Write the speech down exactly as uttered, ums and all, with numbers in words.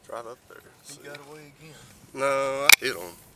Right up there. He got away again. No, I hit him.